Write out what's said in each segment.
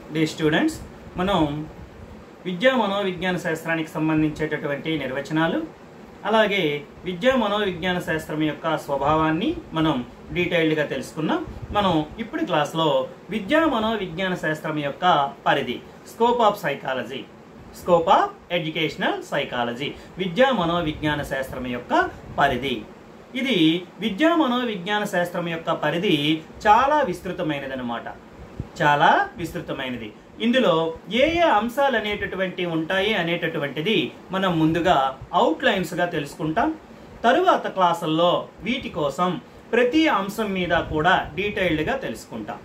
D students, మనం విద్యా మనోవిజ్ఞాన శాస్త్రానికి సంబంధించేటటువంటి నిర్వచనాలు, అలాగే విద్యా మనోవిజ్ఞాన శాస్త్రం యొక్క స్వభావాన్ని మనం డీటెయిల్డ్గా తెలుసుకున్నాం. మనం ఇప్పుడు క్లాస్లో విద్యా మనోవిజ్ఞాన శాస్త్రం యొక్క పరిధి, scope of psychology, scope of educational psychology, విద్యా మనోవిజ్ఞాన శాస్త్రం యొక్క పరిధి. ఇది విద్యా మనోవిజ్ఞాన శాస్త్రం యొక్క పరిధి చాలా విస్తృతమైనది అన్నమాట, చాలా విస్తృతమైనది. ఇందులో ఏ ఏ అంశాలు అనేటటువంటి ఉంటాయి అనేటటువంటిది మనం ముందుగా అవుట్లైన్స్గా తెలుసుకుంటాం. తరువాత క్లాసుల్లో వీటి కోసం ప్రతి అంశం మీద కూడా డీటెయిల్డ్గా తెలుసుకుంటాం.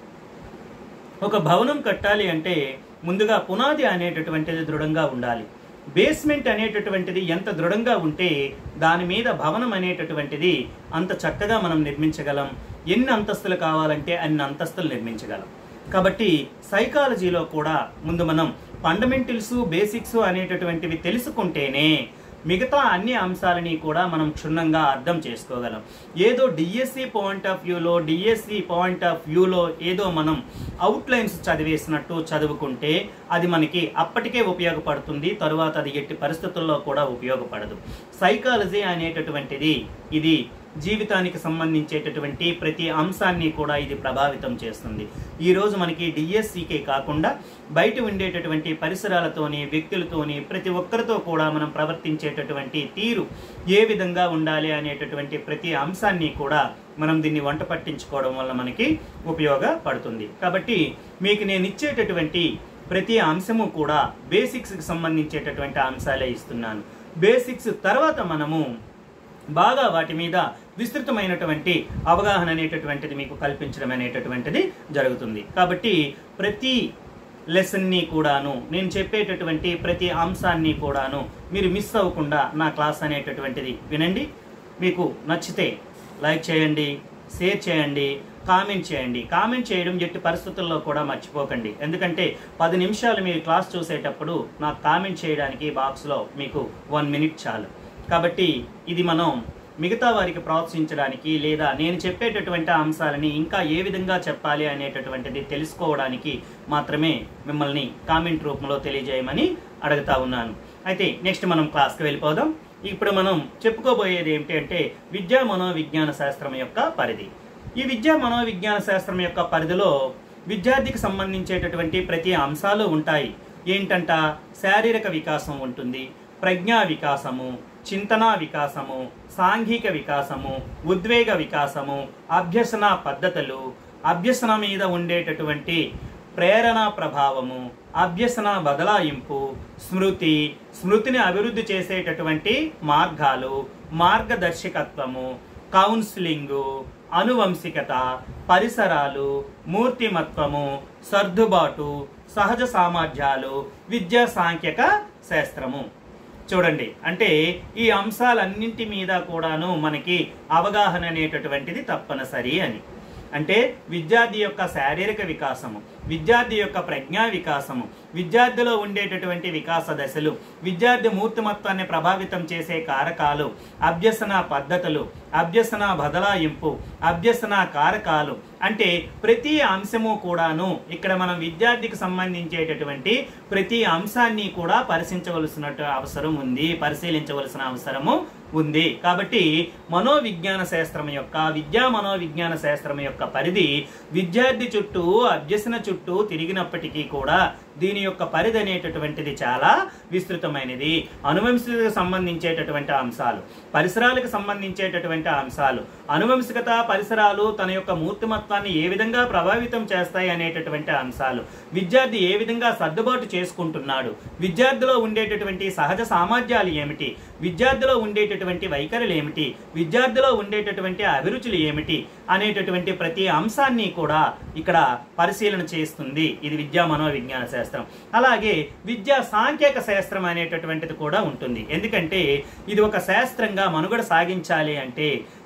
ఒక భవనం కట్టాలి అంటే ముందుగా పునాది అనేటటువంటిది దృఢంగా ఉండాలి. బేస్మెంట్ అనేటటువంటిది ఎంత దృఢంగా ఉంటే దాని మీద భవనం అనేటటువంటిది అంత చక్కగా మనం నిర్మించగలం. ఎన్ని అంతస్తులు కావాలంటే అన్ని అంతస్తులు నిర్మించగలం. కాబట్టి సైకాలజీలో కూడా ముందు మనం ఫండమెంటల్స్, బేసిక్స్ అనేటటువంటివి తెలుసుకుంటేనే మిగతా అన్ని అంశాలని కూడా మనం క్షుణ్ణంగా అర్థం చేసుకోగలం. ఏదో డిఎస్సి పాయింట్ ఆఫ్ వ్యూలో ఏదో మనం అవుట్లైన్స్ చదివేసినట్టు చదువుకుంటే అది మనకి అప్పటికే ఉపయోగపడుతుంది, తరువాత అది ఎట్టి పరిస్థితుల్లో కూడా ఉపయోగపడదు. సైకాలజీ అనేటటువంటిది ఇది జీవితానికి సంబంధించేటటువంటి ప్రతి అంశాన్ని కూడా ఇది ప్రభావితం చేస్తుంది. ఈరోజు మనకి డిఎస్సికే కాకుండా బయట ఉండేటటువంటి పరిసరాలతోని, వ్యక్తులతోని, ప్రతి ఒక్కరితో కూడా మనం ప్రవర్తించేటటువంటి తీరు ఏ విధంగా ఉండాలి అనేటటువంటి ప్రతి అంశాన్ని కూడా మనం దీన్ని వంట పట్టించుకోవడం వల్ల మనకి ఉపయోగపడుతుంది. కాబట్టి మీకు నేను ఇచ్చేటటువంటి ప్రతి అంశము కూడా బేసిక్స్కి సంబంధించేటటువంటి అంశాలే ఇస్తున్నాను. బేసిక్స్ తర్వాత మనము బాగా వాటి మీద విస్తృతమైనటువంటి అవగాహన అనేటటువంటిది మీకు కల్పించడం అనేటటువంటిది జరుగుతుంది. కాబట్టి ప్రతి లెసన్ని కూడాను, నేను చెప్పేటటువంటి ప్రతి అంశాన్ని కూడాను మీరు మిస్ అవ్వకుండా నా క్లాస్ అనేటటువంటిది వినండి. మీకు నచ్చితే లైక్ చేయండి, షేర్ చేయండి, కామెంట్ చేయండి. కామెంట్ చేయడం ఎట్టి పరిస్థితుల్లో కూడా మర్చిపోకండి. ఎందుకంటే 10 నిమిషాలు మీరు క్లాస్ చూసేటప్పుడు నాకు కామెంట్ చేయడానికి బాక్స్లో మీకు 1 మినిట్ చాలు. కాబట్టి ఇది మనం మిగతా వారికి ప్రోత్సహించడానికి, లేదా నేను చెప్పేటటువంటి అంశాలని ఇంకా ఏ విధంగా చెప్పాలి అనేటటువంటిది తెలుసుకోవడానికి మాత్రమే మిమ్మల్ని కామెంట్ రూపంలో తెలియజేయమని అడుగుతా ఉన్నాను. అయితే నెక్స్ట్ మనం క్లాస్కి వెళ్ళిపోదాం. ఇప్పుడు మనం చెప్పుకోబోయేది ఏమిటి అంటే విద్యా మనోవిజ్ఞాన శాస్త్రం యొక్క పరిధి. ఈ విద్యా మనోవిజ్ఞాన శాస్త్రం యొక్క పరిధిలో విద్యార్థికి సంబంధించేటటువంటి ప్రతి అంశాలు ఉంటాయి. ఏంటంట, శారీరక వికాసం ఉంటుంది, ప్రజ్ఞా వికాసము, చింతనా వికాసము, సాంఘిక వికాసము, ఉద్వేగ వికాసము, అభ్యసన పద్ధతులు, అభ్యసన మీద ఉండేటటువంటి ప్రేరణ ప్రభావము, అభ్యసన బదలాయింపు, స్మృతిని అభివృద్ధి చేసేటటువంటి మార్గాలు, మార్గదర్శకత్వము, కౌన్సిలింగు, అనువంశికత, పరిసరాలు, మూర్తిమత్వము, సర్దుబాటు, సహజ సామర్థ్యాలు, విద్యా సాంఖ్యక శాస్త్రము. చూడండి, అంటే ఈ అంశాలన్నింటి మీద కూడాను మనకి అవగాహన అనేటటువంటిది తప్పనిసరి అని. అంటే విద్యార్థి యొక్క శారీరక వికాసము, విద్యార్థి యొక్క ప్రజ్ఞా వికాసము, విద్యార్థిలో ఉండేటటువంటి వికాస దశలు, విద్యార్థి మూర్తిమత్వాన్ని ప్రభావితం చేసే కారకాలు, అభ్యసన పద్ధతులు, అభ్యసన బదలాయింపు, అభ్యసన కారకాలు, అంటే ప్రతి అంశము కూడాను ఇక్కడ మనం విద్యార్థికి సంబంధించేటటువంటి ప్రతి అంశాన్ని కూడా పరిశీలించవలసిన అవసరము ఉంది. కాబట్టి మనోవిజ్ఞాన శాస్త్రం యొక్క, విద్యా మనోవిజ్ఞాన శాస్త్రం యొక్క పరిధి విద్యార్థి చుట్టూ, అభ్యసన చుట్టూ తిరిగినప్పటికీ కూడా దీని యొక్క పరిధి అనేటటువంటిది చాలా విస్తృతమైనది. అనువంశికతకు సంబంధించేటటువంటి అంశాలు, పరిసరాలకు సంబంధించేటటువంటి అంశాలు, అనువంశికత, పరిసరాలు తన యొక్క మూర్తిమత్వాన్ని ఏ విధంగా ప్రభావితం చేస్తాయి అనేటటువంటి అంశాలు, విద్యార్థి ఏ విధంగా సర్దుబాటు చేసుకుంటున్నాడు, విద్యార్థిలో ఉండేటటువంటి సహజ సామర్థ్యాలు ఏమిటి, విద్యార్థిలో ఉండేటటువంటి వైఖరులు ఏమిటి, విద్యార్థిలో ఉండేటటువంటి అభిరుచులు ఏమిటి అనేటటువంటి ప్రతి అంశాన్ని కూడా ఇక్కడ పరిశీలన చేస్తుంది ఇది విద్యా మనోవిజ్ఞాన శాస్త్రం. అలాగే విద్యా సాంఖ్యక శాస్త్రం అనేటటువంటిది కూడా ఉంటుంది. ఎందుకంటే ఇది ఒక శాస్త్రంగా మనుగడ సాగించాలి అంటే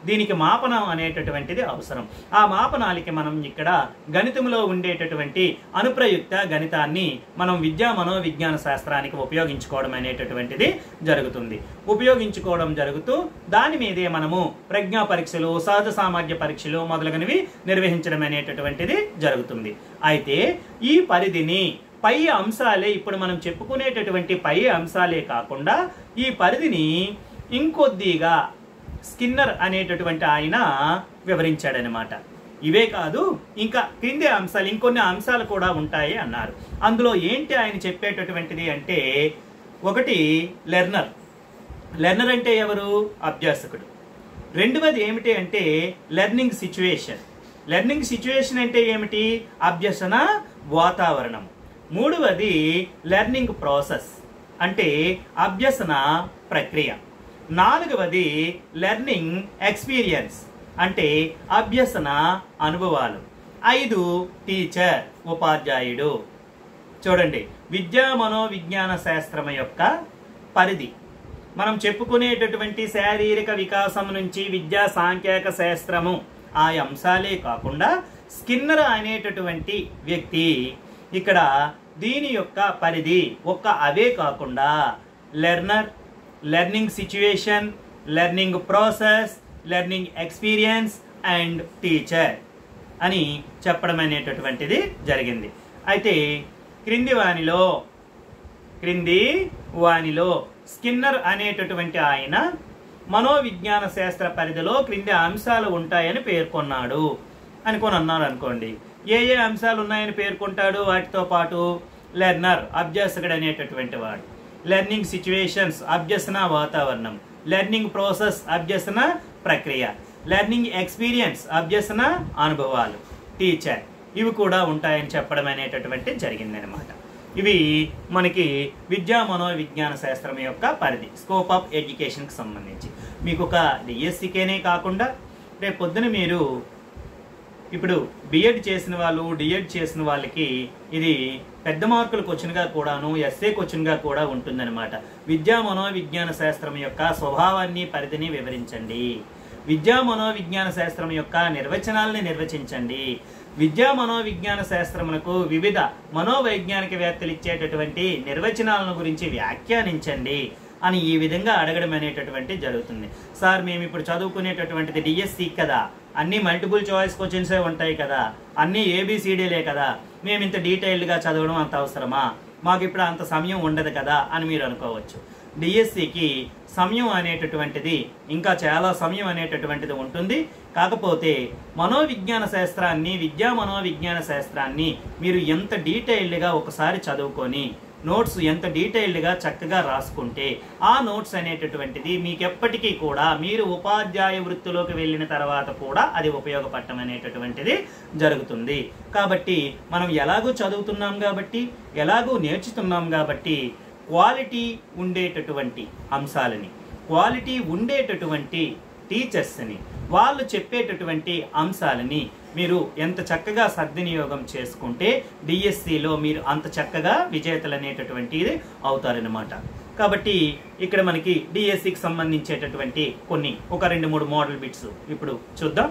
దీనికి మాపనం అనేటటువంటిది అవసరం. ఆ మాపనాలకి మనం ఇక్కడ గణితంలో ఉండేటటువంటి అనుప్రయుక్త గణితాన్ని మనం విద్యా మనోవిజ్ఞాన శాస్త్రానికి ఉపయోగించుకోవడం అనేటటువంటిది జరుగుతుంది. ఉపయోగించుకోవడం జరుగుతూ దాని మీదే మనము ప్రజ్ఞా పరీక్షలు, సహజ సామాన్య పరీక్షలు మొదలగునవి నిర్వహించడం అనేటటువంటిది జరుగుతుంది. అయితే ఈ పరిధిని పై అంశాలే, ఇప్పుడు మనం చెప్పుకునేటటువంటి పై అంశాలే కాకుండా ఈ పరిధిని ఇంకొద్దిగా స్కిన్నర్ అనేటటువంటి ఆయన వివరించాడనమాట. ఇవే కాదు, ఇంకా క్రింది అంశాలు, ఇంకొన్ని అంశాలు కూడా ఉంటాయి అన్నారు. అందులో ఏంటి ఆయన చెప్పేటటువంటిది అంటే, ఒకటి లెర్నర్. లెర్నర్ అంటే ఎవరు? అభ్యాసకుడు. రెండవది ఏమిటి అంటే లెర్నింగ్ సిచ్యువేషన్. లెర్నింగ్ సిచ్యువేషన్ అంటే ఏమిటి? అభ్యసన వాతావరణం. మూడవది లెర్నింగ్ ప్రాసెస్ అంటే అభ్యసన ప్రక్రియ. నాలుగవది లెర్నింగ్ ఎక్స్పీరియన్స్ అంటే అభ్యసన అనుభవాలు. 5 టీచర్, ఉపాధ్యాయుడు. చూడండి, విద్యా మనోవిజ్ఞాన శాస్త్రం యొక్క పరిధి మనం చెప్పుకునేటటువంటి శారీరక వికాసం నుంచి విద్యా సాంఖ్యక శాస్త్రము ఆ అంశాలే కాకుండా స్కిన్నర్ అనేటటువంటి వ్యక్తి ఇక్కడ దీని యొక్క పరిధి అవే కాకుండా learner, learning situation, learning process, learning experience and teacher అని చెప్పడం అనేటటువంటిది జరిగింది. అయితే క్రింది వానిలో స్కిన్నర్ అనేటటువంటి ఆయన మనోవిజ్ఞాన శాస్త్ర పరిధిలో క్రింది అంశాలు ఉంటాయని పేర్కొన్నాడు అన్నారు అనుకోండి. ఏ అంశాలు ఉన్నాయని పేర్కొంటాడు? వాటితో పాటు లెర్నర్, అభ్యాసకుడు అనేటటువంటి వాడు, లెర్నింగ్ సిచ్యువేషన్స్, అభ్యసన వాతావరణం, లెర్నింగ్ ప్రాసెస్, అభ్యసన ప్రక్రియ, లెర్నింగ్ ఎక్స్పీరియన్స్, అభ్యసన అనుభవాలు, టీచర్, ఇవి కూడా ఉంటాయని చెప్పడం అనేటటువంటి జరిగిందనమాట. ఇవి మనకి విద్యా మనోవిజ్ఞాన శాస్త్రం యొక్క పరిధి, స్కోప్ ఆఫ్ ఎడ్యుకేషన్కి సంబంధించి. మీకు ఒక డిఎస్సికేనే కాకుండా రేపు పొద్దున మీరు ఇప్పుడు బిఎడ్ చేసిన వాళ్ళు, డిఎడ్ చేసిన వాళ్ళకి ఇది పెద్ద మార్కుల క్వశ్చన్గా కూడాను, ఎస్ఏ క్వశ్చన్గా కూడా ఉంటుందన్నమాట. విద్యా మనోవిజ్ఞాన శాస్త్రం యొక్క స్వభావాన్ని, పరిధిని వివరించండి. విద్యా మనోవిజ్ఞాన శాస్త్రం యొక్క నిర్వచనాలని నిర్వచించండి. విద్యా మనోవిజ్ఞాన శాస్త్రమునకు వివిధ మనోవైజ్ఞానికవేత్తలు ఇచ్చేటటువంటి నిర్వచనాలను గురించి వ్యాఖ్యానించండి అని ఈ విధంగా అడగడం అనేటటువంటి జరుగుతుంది. సార్, మేము ఇప్పుడు చదువుకునేటటువంటిది డిఎస్సి కదా, అన్ని మల్టిపుల్ చాయిస్ క్వశ్చన్సే ఉంటాయి కదా, అన్ని ఏబిసిడీలే కదా, మేము ఇంత డీటెయిల్డ్గా చదవడం అంత అవసరమా, మాకు ఇప్పుడు అంత సమయం ఉండదు కదా అని మీరు అనుకోవచ్చు. డిఎస్సికి సమయం అనేటటువంటిది, ఇంకా చాలా సమయం అనేటటువంటిది ఉంటుంది. కాకపోతే మనోవిజ్ఞాన శాస్త్రాన్ని, విద్యా మనోవిజ్ఞాన శాస్త్రాన్ని మీరు ఎంత డీటెయిల్డ్గా ఒకసారి చదువుకొని నోట్స్ ఎంత డీటెయిల్డ్గా చక్కగా రాసుకుంటే ఆ నోట్స్ అనేటటువంటిది మీకు ఎప్పటికీ కూడా మీరు ఉపాధ్యాయ వృత్తిలోకి వెళ్ళిన తర్వాత కూడా అది ఉపయోగపడటం అనేటటువంటిది జరుగుతుంది. కాబట్టి మనం ఎలాగూ చదువుతున్నాం కాబట్టి, ఎలాగూ నేర్చుతున్నాం కాబట్టి క్వాలిటీ ఉండేటటువంటి అంశాలని, క్వాలిటీ ఉండేటటువంటి టీచర్స్ని, వాళ్ళు చెప్పేటటువంటి అంశాలని మీరు ఎంత చక్కగా సద్వినియోగం చేసుకుంటే డిఎస్సిలో మీరు అంత చక్కగా విజేతలు అనేటటువంటిది అవుతారనమాట. కాబట్టి ఇక్కడ మనకి డిఎస్సికి సంబంధించేటటువంటి ఒక 2-3 మోడల్ బిట్స్ ఇప్పుడు చూద్దాం.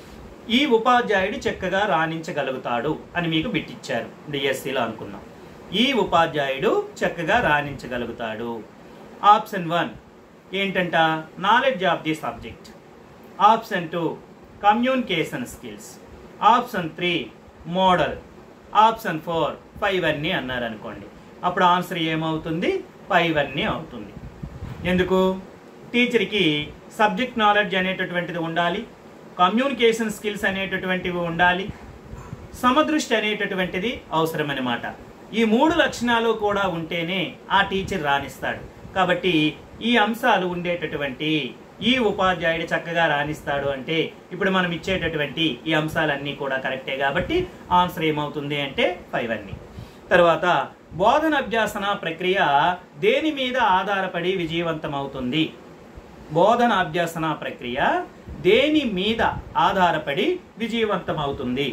ఈ ఉపాధ్యాయుడు చక్కగా రాణించగలుగుతాడు అని మీకు బిట్ ఇచ్చారు డిఎస్సిలో అనుకుందాం. ఈ ఉపాధ్యాయుడు చక్కగా రాణించగలుగుతాడు. ఆప్షన్ 1 ఏంటంట? Knowledge of the subject. Option 2 communication skills. Option 3 model. Option 4 5 అన్నారు అనుకోండి. అప్పుడు ఆన్సర్ ఏమవుతుంది? 5 అవుతుంది. ఎందుకు? టీచర్కి సబ్జెక్ట్ నాలెడ్జ్ అనేటటువంటిది ఉండాలి, కమ్యూనికేషన్ స్కిల్స్ అనేటటువంటివి ఉండాలి, సమదృష్టి అనేటటువంటిది అవసరం అన్నమాట. ఈ 3 లక్షణాలు కూడా ఉంటేనే ఆ టీచర్ రాణిస్తాడు. కాబట్టి ఈ అంశాలు ఉండేటటువంటి ఈ ఉపాధ్యాయుడు చక్కగా రాణిస్తాడు అంటే ఇప్పుడు మనం ఇచ్చేటటువంటి ఈ అంశాలన్నీ కూడా కరెక్టే. కాబట్టి ఆన్సర్ ఏమవుతుంది అంటే 5. తర్వాత బోధన అభ్యాసన ప్రక్రియ దేని మీద ఆధారపడి విజయవంతమవుతుంది? బోధన అభ్యాసన ప్రక్రియ దేని మీద ఆధారపడి విజయవంతమవుతుంది?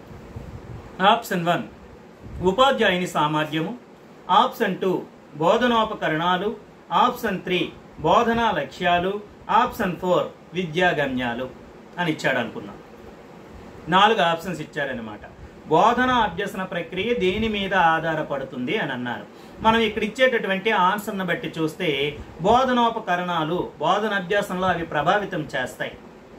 ఆప్షన్ 1 ఉపాధ్యాయుని సామర్థ్యము. ఆప్షన్ 2 బోధనోపకరణాలు. ఆప్షన్ 3 బోధనా లక్ష్యాలు. ఆప్షన్ 4 విద్యాగమ్యాలు అని ఇచ్చాడు అనుకున్నాం. 4 ఆప్షన్స్ ఇచ్చారనమాట. బోధన అభ్యసన ప్రక్రియ దేని మీద ఆధారపడుతుంది అని అన్నారు. మనం ఇక్కడ ఇచ్చేటటువంటి ఆన్సర్ను బట్టి చూస్తే బోధనోపకరణాలు బోధన అభ్యాసంలో అవి ప్రభావితం చేస్తాయి.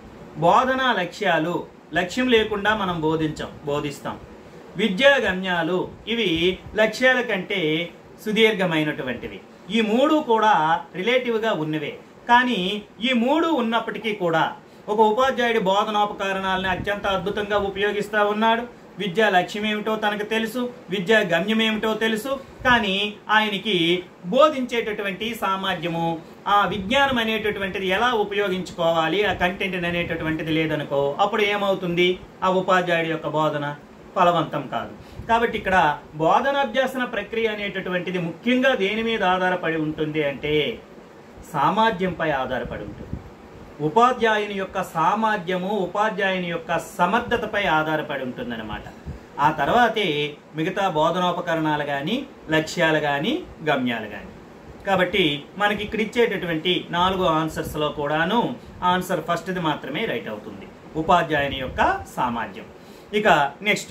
బోధనా లక్ష్యాలు లక్ష్యం లేకుండా మనం బోధిస్తాం. విద్యాగమ్యాలు ఇవి లక్ష్యాల కంటే సుదీర్ఘమైనటువంటివి. ఈ 3 కూడా రిలేటివ్గా ఉన్నవే. కానీ ఈ 3 ఉన్నప్పటికీ కూడా ఒక ఉపాధ్యాయుడి బోధనోపకరణాలని అత్యంత అద్భుతంగా ఉపయోగిస్తూ ఉన్నాడు. విద్యా లక్ష్యం ఏమిటో తనకు తెలుసు, విద్యా గమ్యం ఏమిటో తెలుసు. కానీ ఆయనకి బోధించేటటువంటి సామర్థ్యము, ఆ విజ్ఞానం అనేటటువంటిది ఎలా ఉపయోగించుకోవాలి, ఆ కంటెంట్ అనేటటువంటిది లేదనుకో, అప్పుడు ఏమవుతుంది? ఆ ఉపాధ్యాయుడి యొక్క బోధన ఫలవంతం కాదు. కాబట్టి ఇక్కడ బోధనాభ్యాసన ప్రక్రియ అనేటటువంటిది ముఖ్యంగా దేని మీద ఆధారపడి ఉంటుంది అంటే సామర్థ్యంపై ఆధారపడి ఉంటుంది. ఉపాధ్యాయుని యొక్క సామర్థ్యము, ఉపాధ్యాయుని యొక్క సమర్థతపై ఆధారపడి ఉంటుందన్నమాట. ఆ తర్వాతే మిగతా బోధనోపకరణాలు కానీ, లక్ష్యాలు కానీ, గమ్యాలు కానీ. కాబట్టి మనకి ఇక్కడ ఇచ్చేటటువంటి 4 ఆన్సర్స్లో కూడాను ఆన్సర్ ఫస్ట్ది మాత్రమే రైట్ అవుతుంది, ఉపాధ్యాయుని యొక్క సామర్థ్యం. ఇక నెక్స్ట్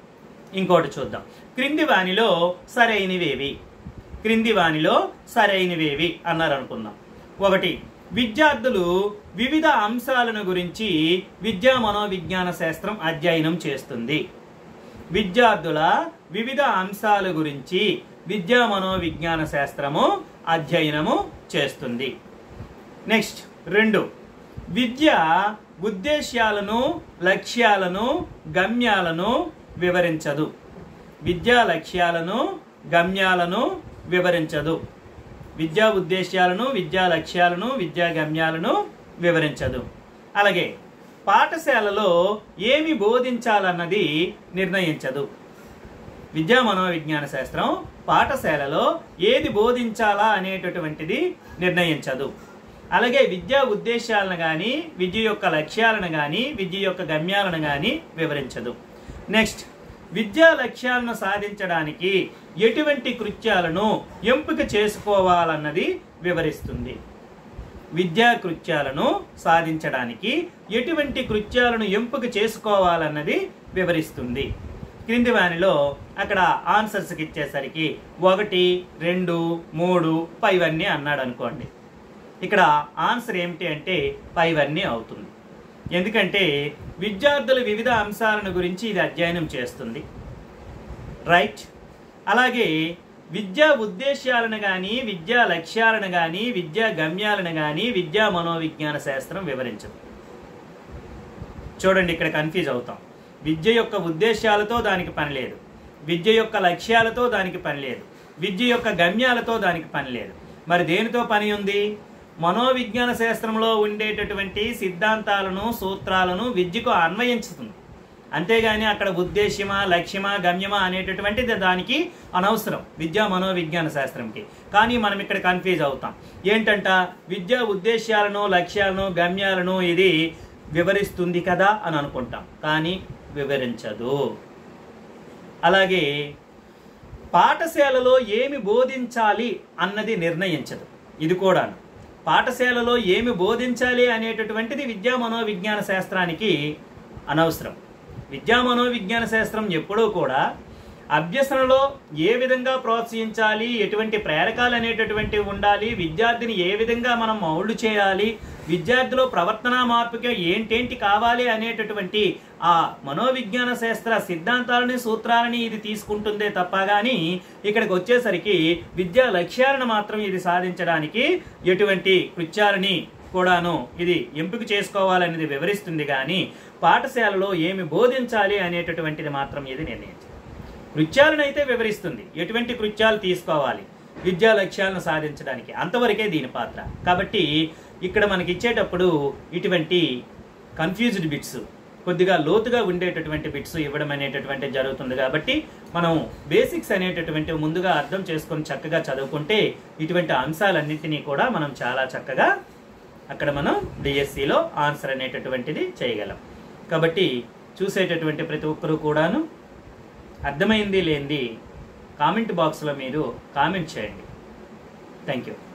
ఇంకోటి చూద్దాం. క్రింది వానిలో సరైనవేవి? క్రింది వానిలో సరైనవేవి అన్నారు అనుకుందాం. 1, విద్యార్థులు వివిధ అంశాలను గురించి విద్యా మనోవిజ్ఞాన శాస్త్రం అధ్యయనం చేస్తుంది. విద్యార్థుల వివిధ అంశాల గురించి విద్యా మనోవిజ్ఞాన శాస్త్రము అధ్యయనము చేస్తుంది. నెక్స్ట్ 2, విద్య ఉద్దేశ్యాలను, లక్ష్యాలను, గమ్యాలను వివరించదు. విద్యా లక్ష్యాలను, గమ్యాలను వివరించదు. విద్యా ఉద్దేశ్యాలను, విద్యా లక్ష్యాలను, విద్యా గమ్యాలను వివరించదు. అలాగే పాఠశాలలో ఏమి బోధించాలన్నది నిర్ణయించదు. విద్యా మనోవిజ్ఞాన శాస్త్రం పాఠశాలలో ఏది బోధించాలా అనేటటువంటిది నిర్ణయించదు. అలాగే విద్యా ఉద్దేశాలను కానీ, విద్య యొక్క లక్ష్యాలను కానీ, విద్య యొక్క గమ్యాలను కానీ వివరించదు. నెక్స్ట్, విద్యా లక్ష్యాలను సాధించడానికి ఎటువంటి కృత్యాలను ఎంపిక చేసుకోవాలన్నది వివరిస్తుంది. విద్యా కృత్యాలను సాధించడానికి ఎటువంటి కృత్యాలను ఎంపిక చేసుకోవాలన్నది వివరిస్తుంది. క్రింది వానిలో అక్కడ ఆన్సర్స్కి ఇచ్చేసరికి 1, 2, 3 పైవన్నీ అన్నాడు అనుకోండి. ఇక్కడ ఆన్సర్ ఏమిటి అంటే పైవన్నీ అవుతుంది. ఎందుకంటే విద్యార్థుల వివిధ అంశాలను గురించి ఇది అధ్యయనం చేస్తుంది, రైట్. అలాగే విద్యా ఉద్దేశ్యాలను కానీ, విద్యా లక్ష్యాలను కానీ, విద్యా గమ్యాలను కానీ విద్యా మనోవిజ్ఞాన శాస్త్రం వివరించదు. చూడండి, ఇక్కడ కన్ఫ్యూజ్ అవుతాం. విద్య యొక్క ఉద్దేశాలతో దానికి పని లేదు, విద్య యొక్క లక్ష్యాలతో దానికి పని లేదు, విద్య యొక్క గమ్యాలతో దానికి పని లేదు. మరి దేనితో పని ఉంది? మనోవిజ్ఞాన శాస్త్రంలో ఉండేటటువంటి సిద్ధాంతాలను, సూత్రాలను విద్యకు అన్వయించుతుంది. అంతేగాని అక్కడ ఉద్దేశ్యమా, లక్ష్యమా, గమ్యమా అనేటటువంటిది దానికి అనవసరం విద్యా మనోవిజ్ఞాన శాస్త్రంకి. కానీ మనం ఇక్కడ కన్ఫ్యూజ్ అవుతాం. ఏంటంట, విద్యా ఉద్దేశాలను, లక్ష్యాలను, గమ్యాలను ఇది వివరిస్తుంది కదా అని అనుకుంటాం, కానీ వివరించదు. అలాగే పాఠశాలలో ఏమి బోధించాలి అన్నది నిర్ణయించదు. ఇది కూడా పాఠశాలలో ఏమి బోధించాలి అనేటటువంటిది విద్యా మనోవిజ్ఞాన శాస్త్రానికి అనవసరం. విద్యా మనోవిజ్ఞాన శాస్త్రం ఎప్పుడూ కూడా అభ్యసనలో ఏ విధంగా ప్రోత్సహించాలి, ఎటువంటి ప్రేరకాలు అనేటటువంటివి ఉండాలి, విద్యార్థిని ఏ విధంగా మనం మౌల్డ్ చేయాలి, విద్యార్థిలో ప్రవర్తనా మార్పుకి ఏంటేంటి కావాలి అనేటటువంటి ఆ మనోవిజ్ఞాన శాస్త్ర సిద్ధాంతాలని, సూత్రాలని ఇది తీసుకుంటుందే తప్ప కానీ ఇక్కడికి వచ్చేసరికి విద్యా లక్ష్యాలను మాత్రం ఇది సాధించడానికి ఎటువంటి కృత్యాలని కూడాను ఇది ఎంపిక చేసుకోవాలనేది వివరిస్తుంది. కానీ పాఠశాలలో ఏమి బోధించాలి అనేటటువంటిది మాత్రం ఇది నిర్ణయించదు. కృత్యాలను అయితే వివరిస్తుంది, ఎటువంటి కృత్యాలు తీసుకోవాలి విద్యా లక్ష్యాలను సాధించడానికి, అంతవరకే దీని పాత్ర. కాబట్టి ఇక్కడ మనకి ఇచ్చేటప్పుడు ఇటువంటి కన్ఫ్యూజ్డ్ బిట్స్, కొద్దిగా లోతుగా ఉండేటటువంటి బిట్స్ ఇవ్వడం అనేటటువంటి జరుగుతుంది. కాబట్టి మనం బేసిక్స్ అనేటటువంటి ముందుగా అర్థం చేసుకొని చక్కగా చదువుకుంటే ఇటువంటి అంశాలన్నింటినీ కూడా మనం చాలా చక్కగా అక్కడ మనం డిఎస్సిలో ఆన్సర్ అనేటటువంటిది చేయగలం. కాబట్టి చూసేటటువంటి ప్రతి ఒక్కరూ కూడాను అర్థమైంది లేనిది కామెంట్ బాక్స్లో మీరు కామెంట్ చేయండి. Thank you.